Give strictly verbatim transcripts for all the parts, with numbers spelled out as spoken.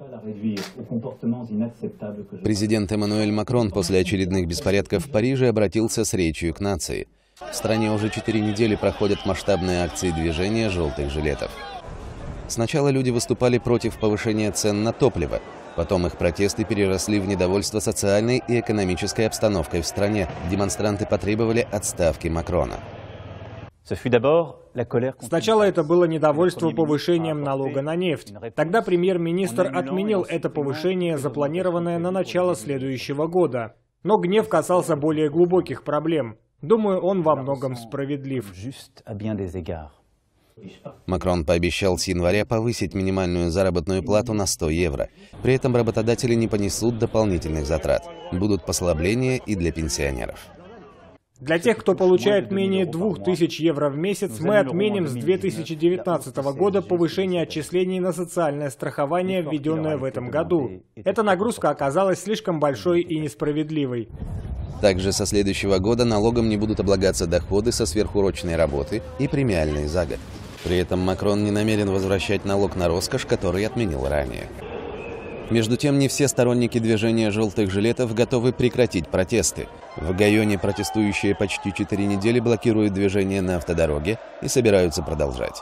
Президент Эммануэль Макрон после очередных беспорядков в Париже обратился с речью к нации. В стране уже четыре недели проходят масштабные акции движения желтых жилетов. Сначала люди выступали против повышения цен на топливо. Потом их протесты переросли в недовольство социальной и экономической обстановкой в стране. Демонстранты потребовали отставки Макрона. Сначала это было недовольство повышением налога на нефть. Тогда премьер-министр отменил это повышение, запланированное на начало следующего года. Но гнев касался более глубоких проблем. Думаю, он во многом справедлив. Макрон пообещал с января повысить минимальную заработную плату на сто евро. При этом работодатели не понесут дополнительных затрат. Будут послабления и для пенсионеров. Для тех, кто получает менее двух тысяч евро в месяц, мы отменим с две тысячи девятнадцатого года повышение отчислений на социальное страхование, введенное в этом году. Эта нагрузка оказалась слишком большой и несправедливой. Также со следующего года налогом не будут облагаться доходы со сверхурочной работы и премиальные за год. При этом Макрон не намерен возвращать налог на роскошь, который отменил ранее. Между тем, не все сторонники движения желтых жилетов готовы прекратить протесты. В Гайоне протестующие почти четыре недели блокируют движение на автодороге и собираются продолжать.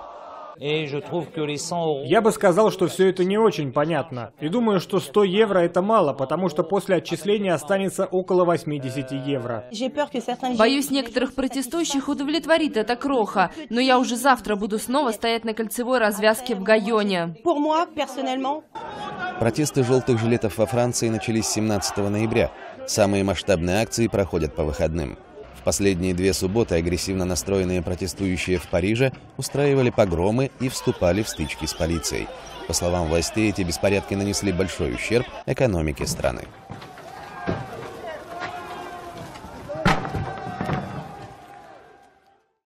Я бы сказал, что все это не очень понятно. И думаю, что сто евро это мало, потому что после отчисления останется около восьмидесяти евро. Боюсь, некоторых протестующих удовлетворит эта кроха, но я уже завтра буду снова стоять на кольцевой развязке в Гайоне. Протесты желтых жилетов во Франции начались семнадцатого ноября. Самые масштабные акции проходят по выходным. В последние две субботы агрессивно настроенные протестующие в Париже устраивали погромы и вступали в стычки с полицией. По словам властей, эти беспорядки нанесли большой ущерб экономике страны.